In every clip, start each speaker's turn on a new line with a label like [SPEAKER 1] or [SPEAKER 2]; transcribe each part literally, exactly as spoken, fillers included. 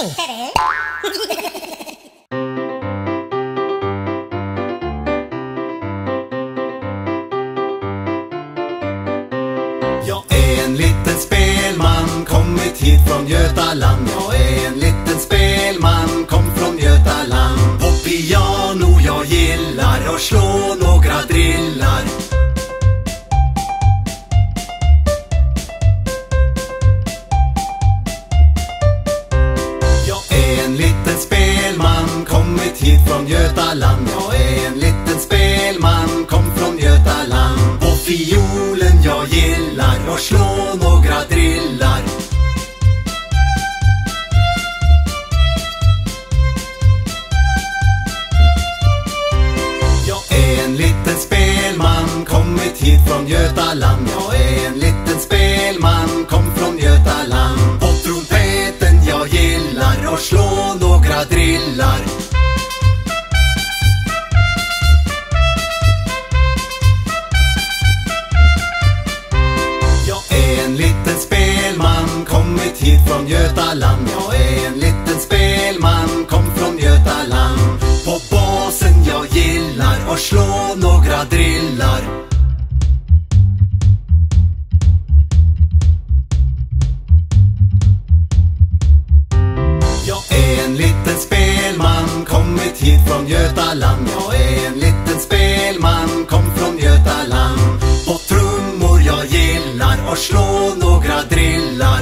[SPEAKER 1] Jag är en liten spelman, kommit hit från Götaland. Jag är en liten spelman, kom från Götaland. På piano jag gillar och slå några drillar. Jag är en liten spelman, kommit hit från Götaland. Jag är en liten spelman, kom från Götaland. På fiolen jag gillar och slå några drillar. Jag är en liten spelman, kommit hit från Götaland. Jag är en liten spelman, kom från Götaland. På trumpeten jag gillar och slå några drillar. Jag är en liten spelman, kommit hit från Götaland. Jag är en liten spelman, kom från Götaland. På basen jag gillar och slå några drillar. Jag är en liten spelman, kommit hit från Götaland. Jag är en liten spelman, kom från Götaland. På trummor jag gillar och slå några drillar.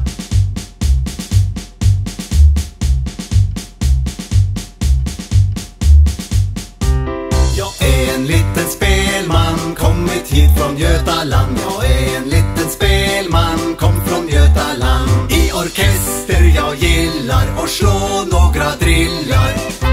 [SPEAKER 1] Jag är en liten spelman, kommit hit från Götaland. Jag är en liten spelman, kom från Götaland. I orkester jag gillar och slå några drillar.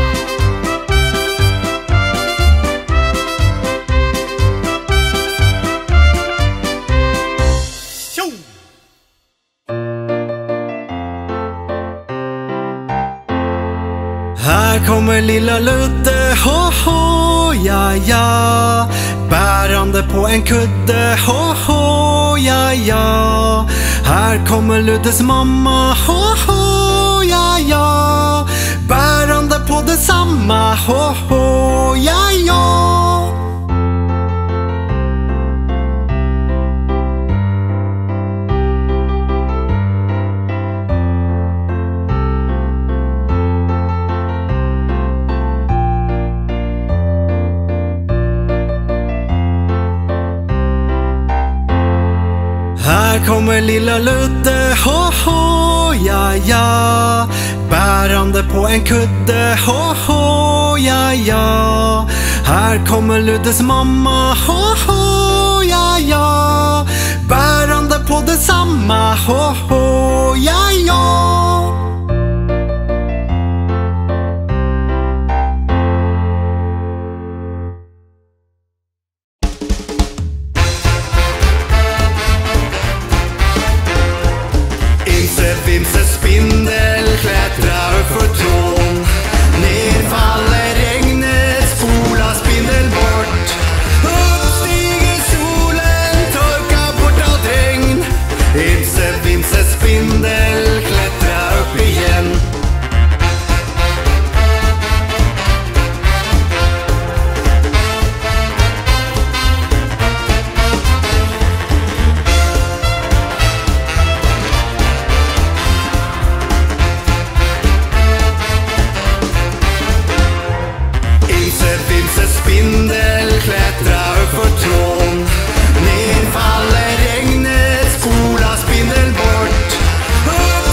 [SPEAKER 1] Här kommer lilla Ludde, ho ho, ja ja. Bärande på en kudde, ho ho, ja ja. Här kommer Luddes mamma, ho ho, ja ja. Bärande på detsamma, ho ho, ja ja. Här kommer lilla Ludde, ho ho, ja ja. Bärande på en kudde, ho ho, ja ja. Här kommer Luddes mamma, ho ho, ja ja. Bärande på detsamma, ho ho, ja ja.
[SPEAKER 2] Vimse spindel klättrar för tån. Ner faller regnet, spolar spindel bort. Upp stiger solen, torkar bort allt regn. Vimse, vimse spindel klättrar upp igen. Spindel klättrar för trån. Ner faller regnet, spolar spindel bort. Upp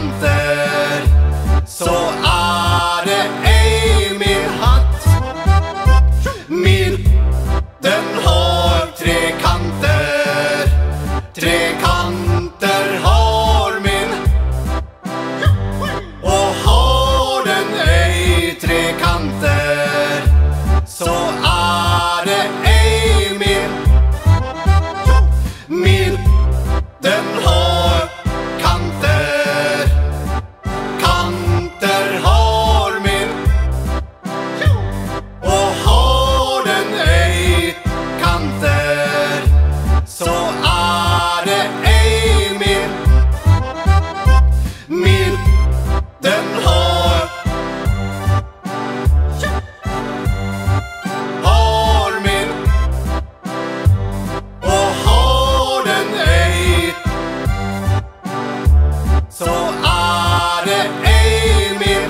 [SPEAKER 2] kanter. Så är det ej min hatt. Min, den har tre kanter. Tre kanter har min. Och har den ej tre kanter, så är det ej min. Min, den har kanter. Kanter har min. Och har den ej kanter, så är det ej min. Min, den har har min. Och har den ej, så är det ej min.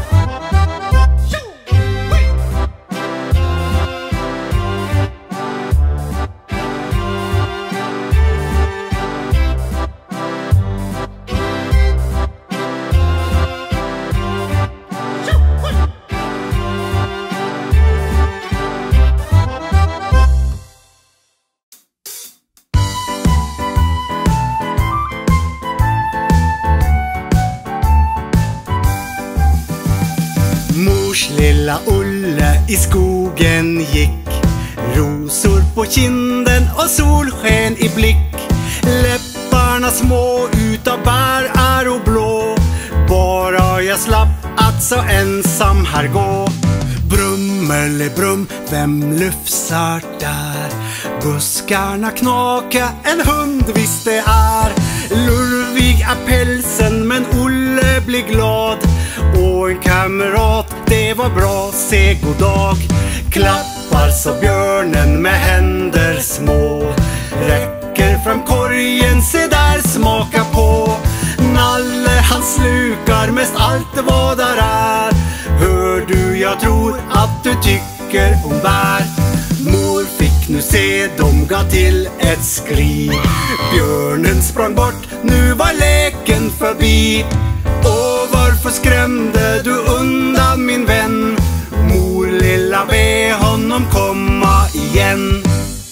[SPEAKER 1] Mors lilla Olle i skogen gick, rosor på kinden och solsken i blick. Läpparna små utav bär är och blå, bara jag slapp att så ensam här gå. Brummelebrum, vem lufsar där? Buskarna knaka, en hund visst det är. Lurvig är pälsen men Olle blir glad, och en kamrat, det var bra, se god dag. Klappar så björnen med händer små, räcker fram korgen, se där, smaka på. Nalle han slukar mest allt vad där är. Hör du, jag tror att du tycker om bär. Mor fick nu se, de gav till ett skri. Björnen sprang bort, nu var leken förbi. Och varför skrämde du undan min vän? Mor lilla, be honom komma igen.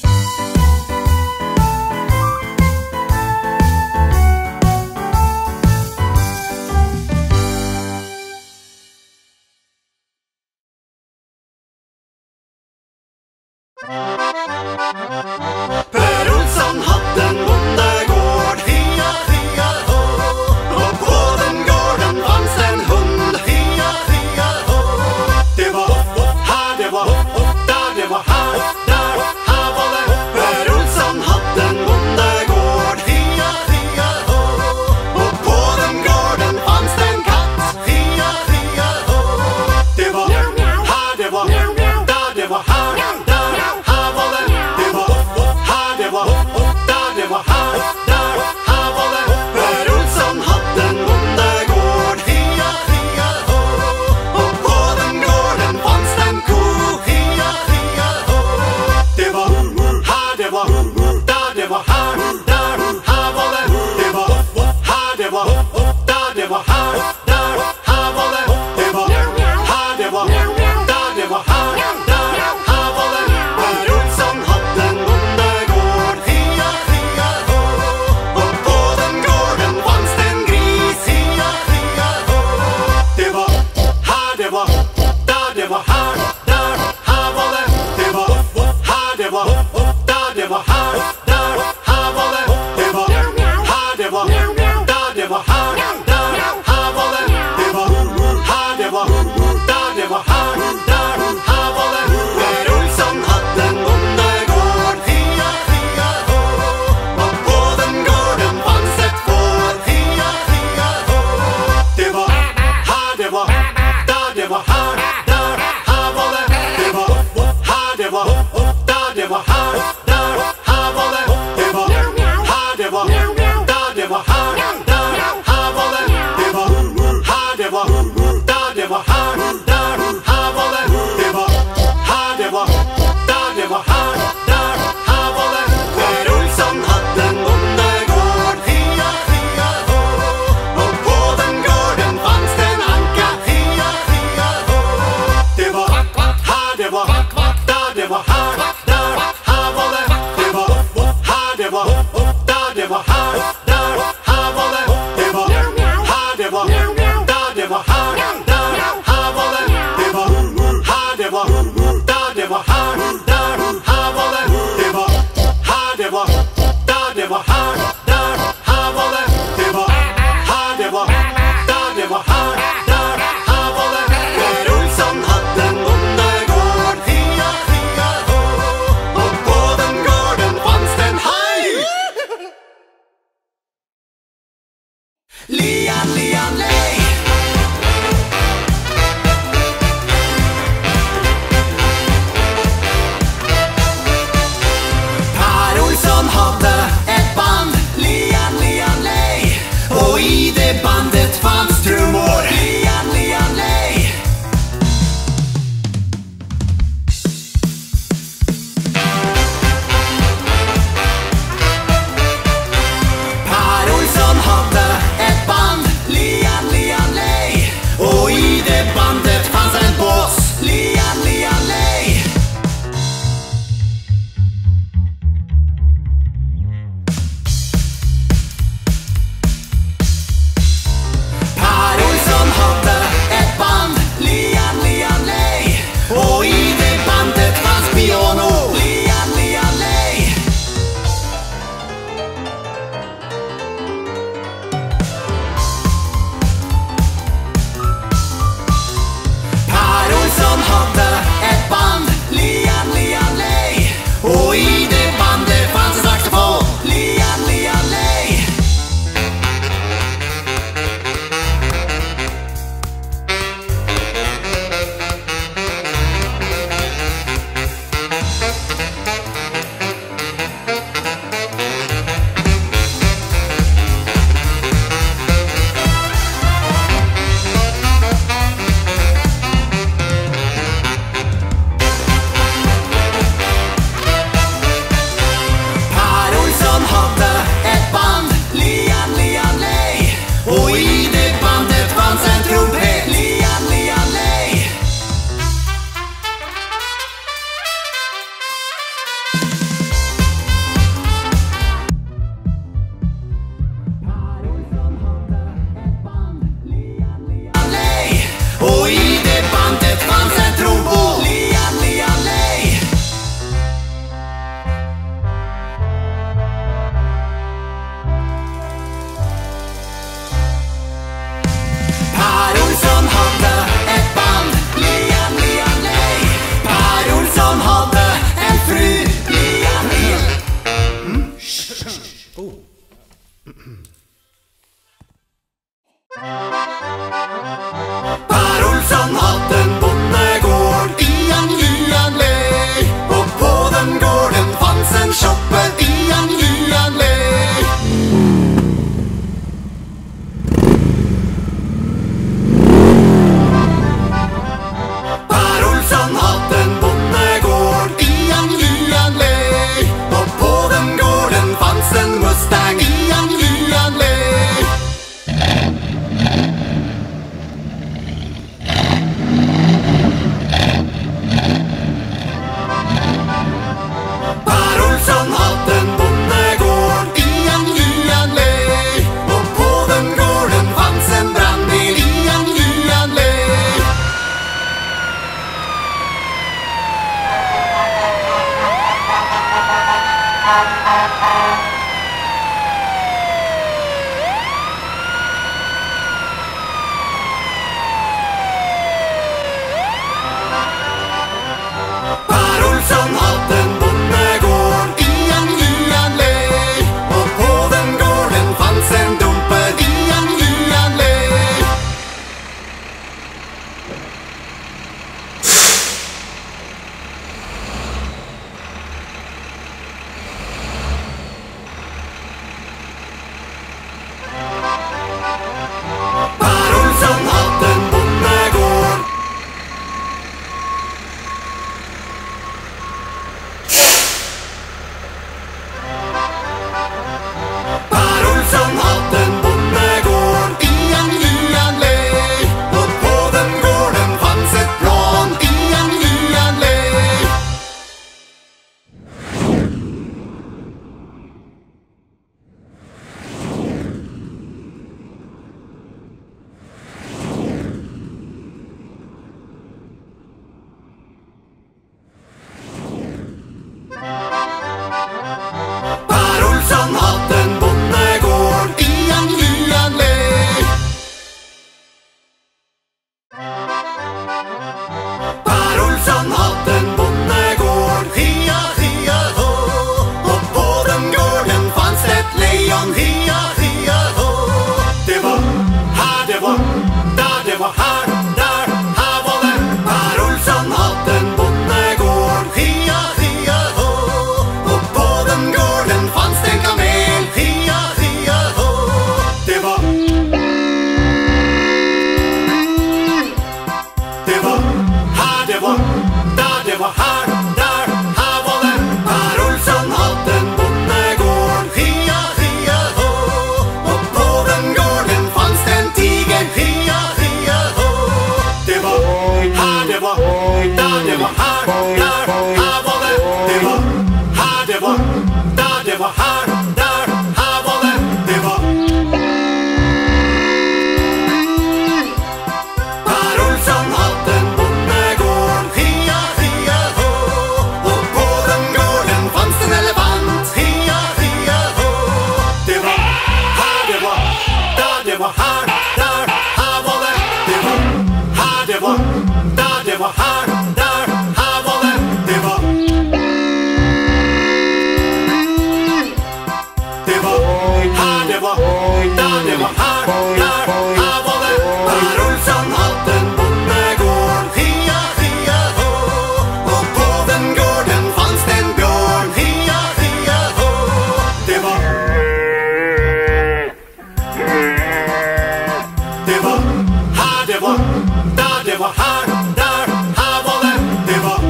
[SPEAKER 2] Per Olsson hade en bondegård, hia, hia, ho. Och på den gården fanns en hund, hia, hia, ho. Det var hopp, hopp, här, det var hopp, hopp, där, det var här, där, här var det. Per Olsson hade en bondegård, hia, hia, ho. Och på den gården fanns det en katt, hia, hia, ho. Det var här, det var där, det var här, där, här var det. Det var här, det var där, det var här, där, här var det. Per Olsson hade en bondegård, hia, hia, ho. Och på den gården fanns det en ko, hia, hia, ho. Det var här, det var där, det var här, där, här var det. Det var här, det var där, det var här, där, här var det. Det var här, det var där, det var här, där, här var det. Per Olsson hade en bondegård, hia, hia, ho. Och på den gården fanns det en gris, hia, hia, ho. Det var här, det var där, det var här, där, här var det. Det var här, det var där, det var här, där, här var det. Det var här, det var där, det var här, där, här var det. Det var här, det var där, det var här, där, här var det. Per Olsson hade en bondegård, hia, hia, ho. Och på den gården fanns ett får, hia, hia, ho. Det var här, det var där, det var här, där, här var det. Det var här, det var där, det var här, där, här var det. Det var här, det var där, det var här, där, här var det. Det var här, det var där, det var här, där, här var det. Det var här, det var där, det var här, där, här var det. Per Olsson hade en bondegård, hia, hia, ho. Och på den Lian, lian, lej. Per Olsson hade ett band, lian, lian, lej. Och i det bandet fanns trummor, lian, lian, lej. Per Olsson hade ett band, lian, lian, lej. Och i det bandet fanns en boss, lian, lian, lej. Per Olsson hade ett band, lian, lian, lej. Och i det bandet fanns piano, lian, lian, lej. Per Olsson hade ett band, lian, lian, lej. Och i det bandet fanns en saxofon, lian, lian, lej. Per Olsson hade ett band, lian, lian, lej. Och i det bandet fanns en trumpet, lian, lian, lej. Lej. Och i det bandet fanns en trombon, lian, lian, lej. Per Olsson hade ett band, lian, lian, lej. Per Olsson hade en fru, lian, lian. Mm. Oh. Per Olsson hade en bondegård, lian, lian, lej. Och på den gården fanns en shoppe, lian, lian, lej. Per Olsson hade en bondegård, lian, lian, lej. Och på den gården fanns en Mustang, lian, lian, lej. var här, där, här var det. Det var här det var, där det var här, där, här var det. Det var Det var här det var, där det var här, där, här var det. Per Olsson hade en bondegård, hia, hia, hå. Och på den gården fanns det en björn, hia, hia, hå. Det var Det var här det var, där det var här, där, här var det. Det var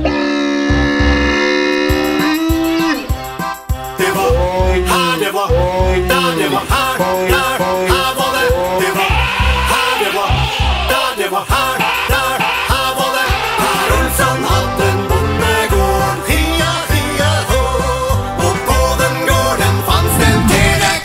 [SPEAKER 2] Det var här det var, där det var här, där, här var det. Det var här det var, där det var här, där, här var det. Per Olsson hade en bondegård, hia, hia, hå. Och på den gården fanns det en T-rex.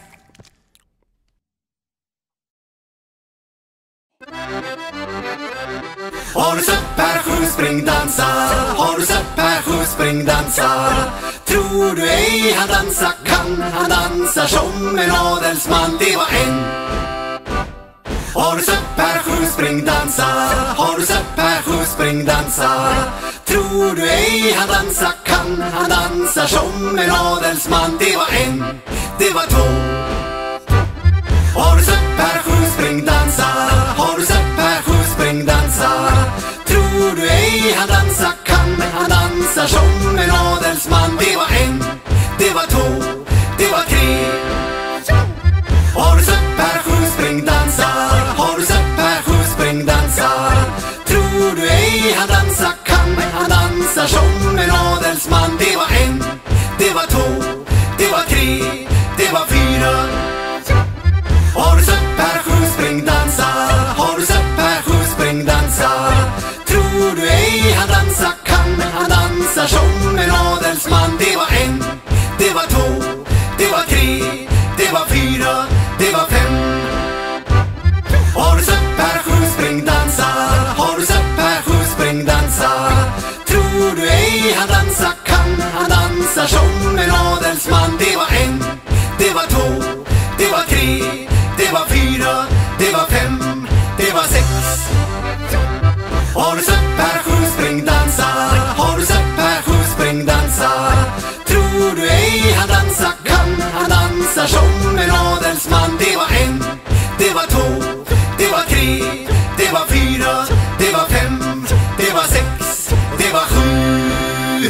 [SPEAKER 2] Har du sett Per Sjöspring dansa? Har du sett Per Sjöspring dansa? Tror du ej han dansa kan? Han dansar som en adelsman, det var en. Har du sett Per Sjöspring dansa? Har du sett Per Sjöspring dansa? Tror du ej han dansa kan? Han dansar som en adelsman, det var en. Det var två. Har du sett Per Sjöspring dansa? Har du sett Per Sjöspring dansa? Tror du ej han dansa kan? Han dansar som en adelsman, det var en. Det var två, det var tre. Har du sett Per Sjöspring dansa? Har du sett Per Sjöspring dansa? Tror du ej han dansa kan? Han dansar som en adelsman, det var en. Det var två, det var tre, det var fyra. Har du sett Per Sjöspring dansa? Har du sett Per Sjöspring dansa? Tror du ej han dansa kan? Han dansar som en adelsman, det var en. Det var två, det var tre, det var fyra, det var fem. Har du sett Per Sjöspring dansa? Har du sett Per Sjöspring dansa? Tror du ej han dansa kan? Han dansar som en adelsman, det var en. Det var två, det var tre, det var fyra, det var fem, det var sex. Har du sett Per Sjöspring dansa? Har du sett Per Sjöspring dansa? Tror du ej han dansa kan? Han dansar som en adelsman, det var en. Det var två, det var tre, det var fyra, det var fem, det var sex, det var sju.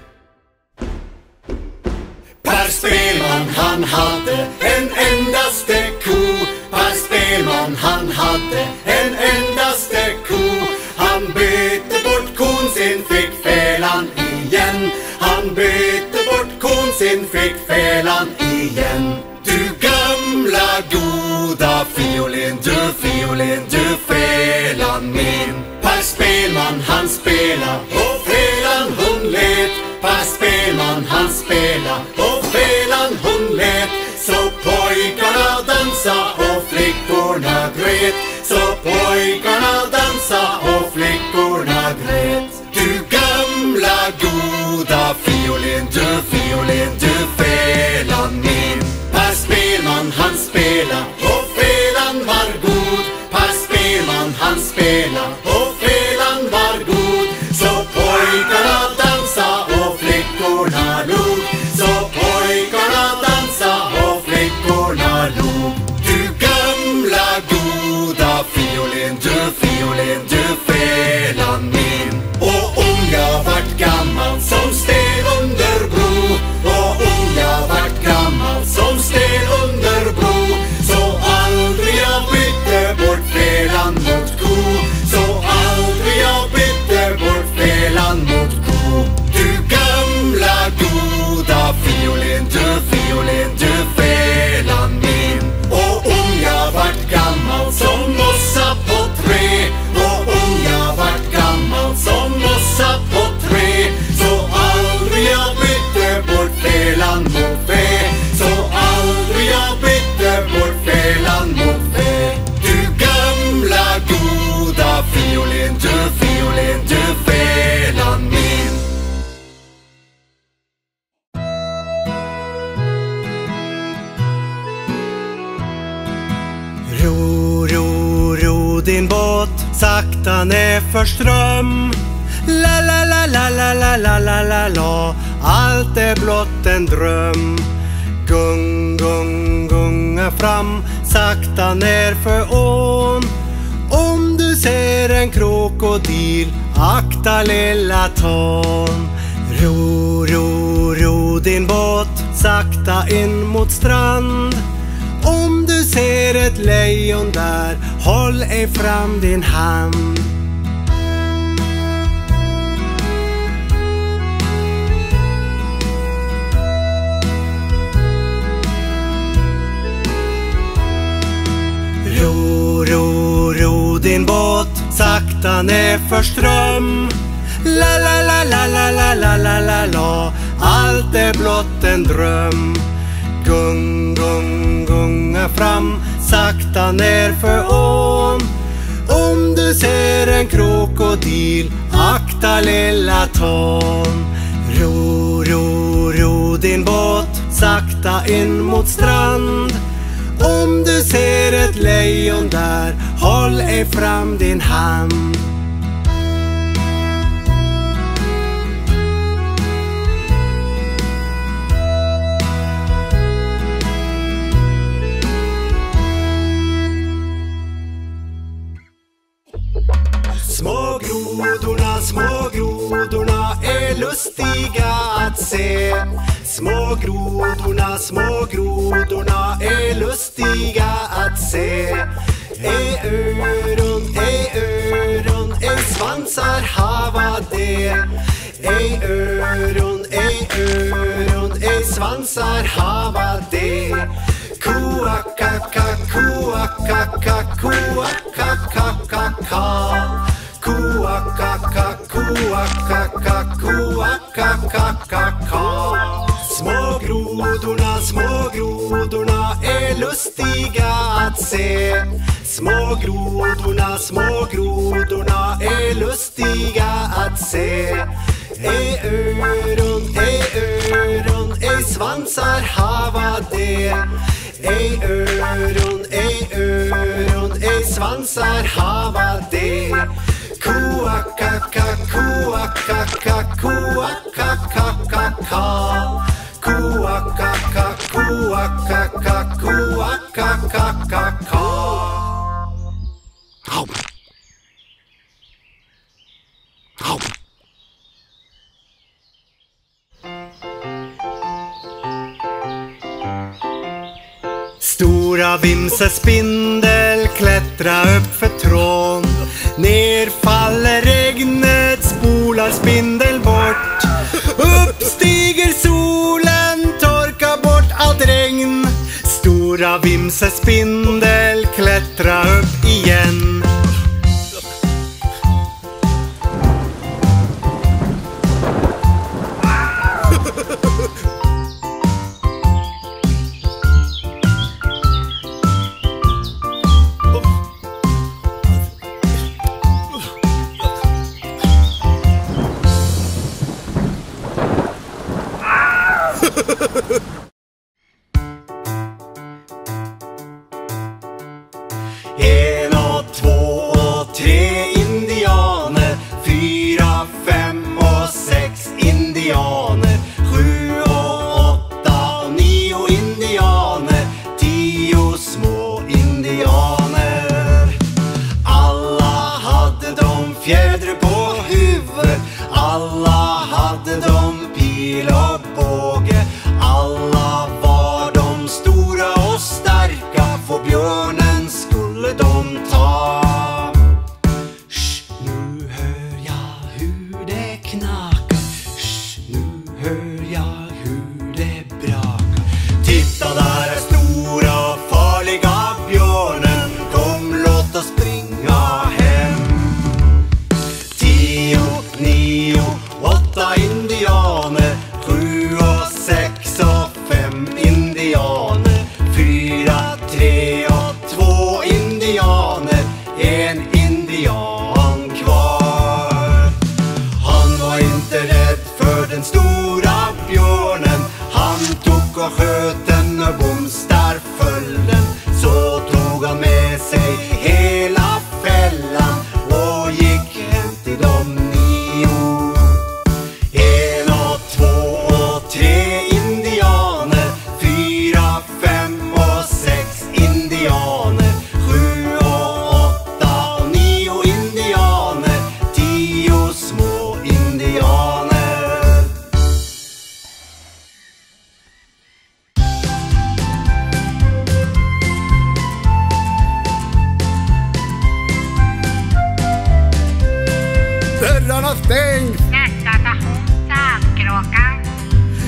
[SPEAKER 2] Per Spelman han hade en endaste ko. Per Spelman han hade en endaste ko. Han bytte bort kon sin, fick fälan igen. Han bytte bort kon sin, fick fälan igen. Du gamla goda fiolin, du fiolin, du fälan min. Per Spelman han spela och fälan hon let. Per Spelman han spela och fälan hon let. Så pojkarna dansa och flickorna grät. Så pojkarna dansa och flickorna grät. Du gamla goda fiolin, du fiolin, du fälan min. Per Spelman han spela och fälan var god. Per Spelman han spela och fälan var god. Så pojkarna dansa och flickorna log. Så pojkarna dansa och flickorna log. Du gamla goda fiolin, du fiolin, du fälan min. Och om jag vart gammal som sten under bro. Och om jag vart gammal som sten under bro. Så aldrig jag bytte bort fälan mot ko. Så
[SPEAKER 1] Ro, ro, ro din båt sakta ner för ström. La, la, la, la, la, la, la, la, la, la. Allt är blott en dröm. Gung, gung, gunga fram sakta ner för ån. Om du ser en krokodil, akta lilla tån. Ro, ro, ro din båt sakta in mot strand. Om du ser ett lejon där, håll ej fram din hand. Ro, ro, ro din båt sakta ner för ström. La, la, la, la, la, la, la, la, la, la. Allt är blott en dröm. Gung, gung, gunga fram sakta ner för ån. Om du ser en krokodil, akta lilla tån. Ro, ro, ro din båt sakta in mot strand. Om du ser ett lejon där, håll ej fram din hand. Små grodorna, små grodorna är lustiga att se. Små grodorna, små grodorna är lustiga att se. Ej öron, ej öron, ej svansar hava det. Ej öron, ej öron, ej svansar hava det. Kuakaka, kuakaka, kuakaka, kuakaka, kuakaka, kuakaka. Små grodorna, små grodorna är lustiga att se. Små grodorna, små grodorna är lustiga att se. Ej öron, ej öron, ej svansar hava det. Ej öron, ej öron, ej svansar hava det. Kuakaka, kuakaka, kuakaka, kuakaka, kuakaka, kuakaka. Stora vimse spindel klättra upp för trån. Ner faller regnet, spolar spindel bort. Upp stiger solen, torkar bort allt regn. Stora vimse spindel klättra upp igen. En och två och tre indianer. Fyra, fem och sex indianer. Sju och åtta och nio indianer. Tio små indianer. Alla hade de fjäder på huvudet. Alla hade de pil och båge. Alla var de stora och starka. För björnen skulle de ta. Shh, nu hör jag hur det knakar. Shh, nu hör jag hur det brakar. Titta, där är stora och farliga björnen. Kom, låt oss springa hem. Tio, nio, åtta indianer. Sju och sex och fem indianer. Fyra, tre och två indianer. En indian kvar. Han var inte rädd för den stora björnen. Han tog och sköt den och bums, där föll den. Så tog han med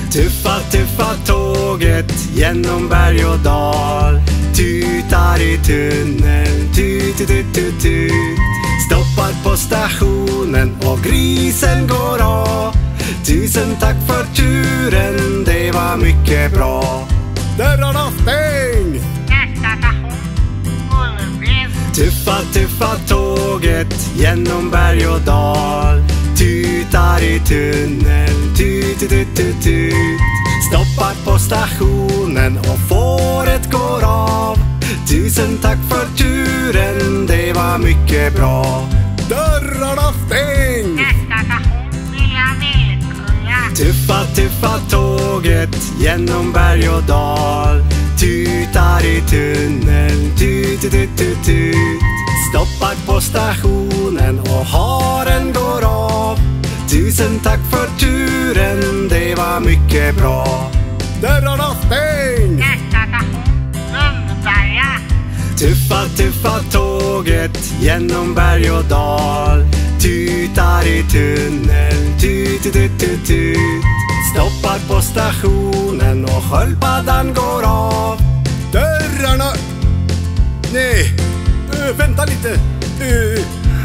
[SPEAKER 1] Tuffa, tuffa tåget genom berg och dal. Tutar i tunneln, tut, tut, tut, tut, tut. Stoppar på stationen och grisen går av. Tusen tack för turen, det var mycket bra.
[SPEAKER 2] Dörrarna stäng!
[SPEAKER 3] Nästa station, Ullevi.
[SPEAKER 1] Tuffa, tuffa tåget genom berg och dal. Tutar i tunneln, tut, tut, tut, tut, tut. Stoppar på stationen och fåret går av. Tusen tack för turen, det var mycket bra.
[SPEAKER 2] Dörrarna stäng!
[SPEAKER 3] Nästa station, Lilla Villekulla.
[SPEAKER 1] Tuffa, tuffa tåget genom berg och dal. Tutar i tunneln, tut, tut, tut, tut, tut. Stoppar på stationen och haren går av. Tusen tack för turen, det var mycket bra.
[SPEAKER 2] Dörrarna stäng!
[SPEAKER 3] Nästa station, Lundberga.
[SPEAKER 1] Tuffa, tuffa tåget genom berg och dal. Tutar i tunneln, tut, tut, tut, tut, tut. Stoppar på stationen och sköldpaddan går av.
[SPEAKER 2] Dörrarna... Nej, uh, vänta lite. Uh.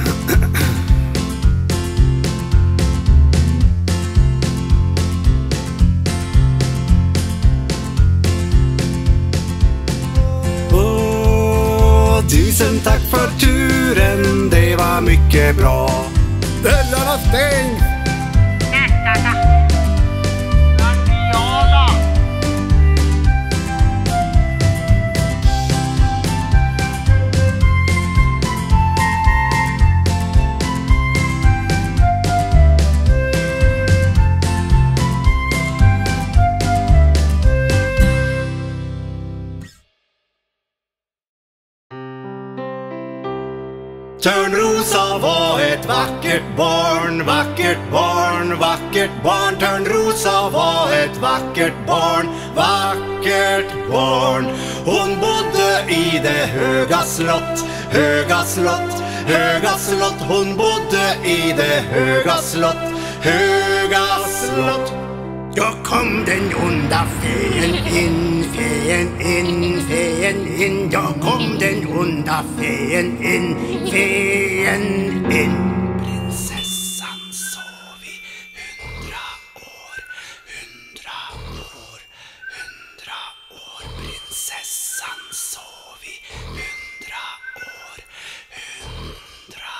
[SPEAKER 1] Tusen tack för turen, det var mycket bra.
[SPEAKER 2] Dörrarna stäng!
[SPEAKER 3] Nästa station, Guardiola.
[SPEAKER 1] Törnrosa var ett vackert barn, vackert barn, vackert barn. Törnrosa var ett vackert barn, vackert barn. Hon bodde i det höga slott, höga slott, höga slott. Hon bodde i det höga slott, höga slott.
[SPEAKER 2] Då kom den onda fen in, fen in, fen in. Då kom den onda fen in, fen in.
[SPEAKER 1] Prinsessan sov i hundra år, hundra år, hundra år. Prinsessan sov i hundra år, hundra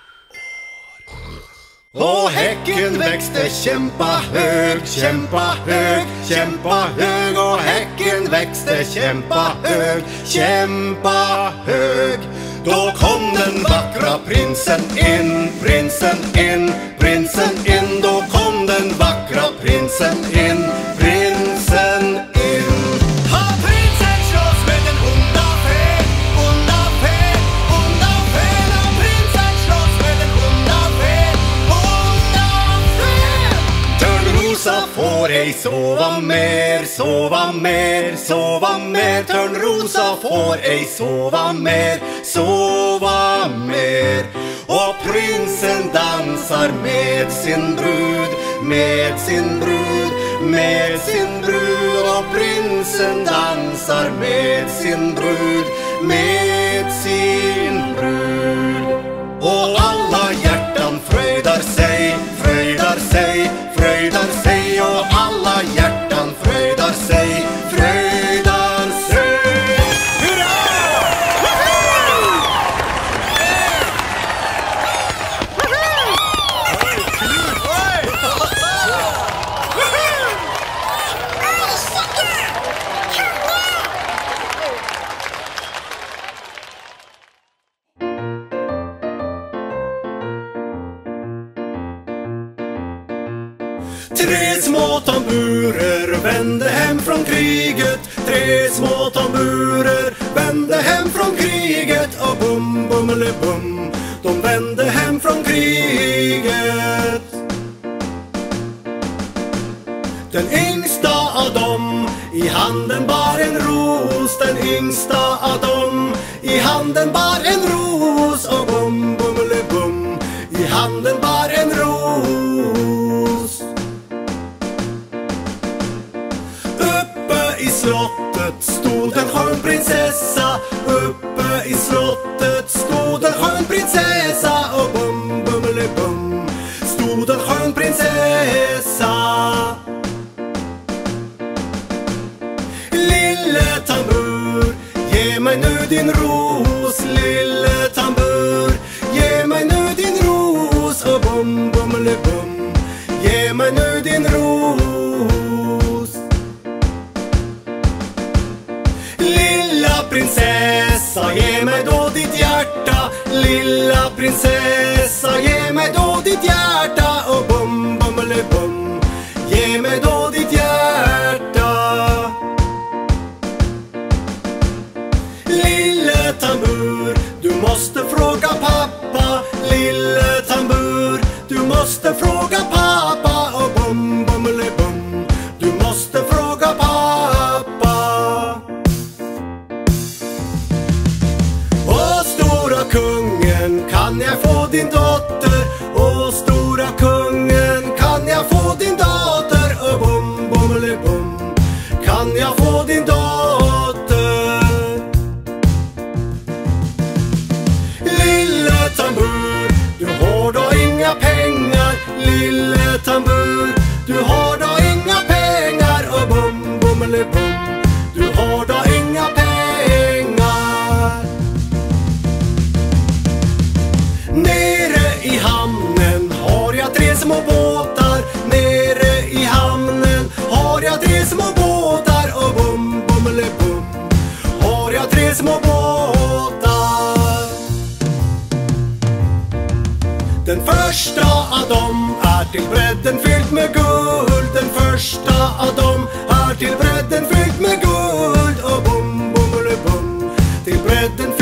[SPEAKER 1] år. Och häcken växte kämpa hög, kämpa hög, kämpa hög. Och häcken växte kämpa hög, kämpa hög. Då kom den vackra prinsen in, prinsen in, prinsen in. Då kom den vackra prinsen in, prinsen in. Ha prinsen slåss med den onda fen, onda fen, onda fen. Ha prinsen slåss med den onda fen, onda fen. Törnrosa får ej sova mer, sova mer, sova mer. Törnrosa får ej sova mer, sova mer. Och prinsen dansar med sin brud, med sin brud, med sin brud. Och prinsen dansar med sin brud, med sin brud. Och alla hjärtan fröjdar sig, fröjdar sig, fröjdar sig. Och alla hjärtan fröjdar sig, fröjdar sig. Hurra! Tre små tamburer vände hem från kriget. Tre små tamburer vände hem från kriget. Och bum, bum, eller bum, de vände hem från kriget. Den yngsta av dem i handen bar en ros. Den yngsta av dem i handen bar en ros. Och bum, bum, eller bum, i handen bar en ros. prinsessa. Uppe i slottet stod en skön prinsessa. Och bum, bummelibum stod en skön prinsessa. Lille tambur, ge mig nu din ros. Lille tambur, ge mig nu din ros. Och bum, bummelibum, ge mig nu din ros. Lilla prinsessa, ge mig då ditt hjärta. Lilla prinsessa, ge mig då ditt hjärta. Och bum, bummelibum, ge mig då ditt hjärta. Lille tambur, du måste fråga pappa. Lille tambur, du måste fråga pappa. Och bum, bummelibum, du måste fråga pappa. Åh stora kungen, kan jag få din dotter? Åh stora kungen, kan jag få din dotter? Och bum, bummelibum, kan jag få din dotter? Lille tambur, du har då inga pengar. Lille tambur, du har då inga pengar. Och bum, bummelibum, du har då inga pengar. Nere i hamnen har jag tre små båtar. Nere i hamnen har jag tre små båtar. Och bum, bummelibum, har jag tre små båtar. Den första av dem är till bredden fylld med guld. Den första av dem är till bredden fylld med guld. Och bum, bummelibum, till bredden